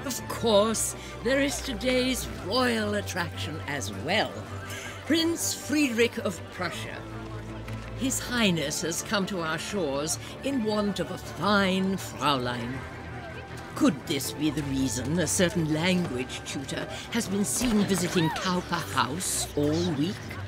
Of course, there is today's royal attraction as well. Prince Friedrich of Prussia. His Highness has come to our shores in want of a fine Fraulein. Could this be the reason a certain language tutor has been seen visiting Cowper House all week?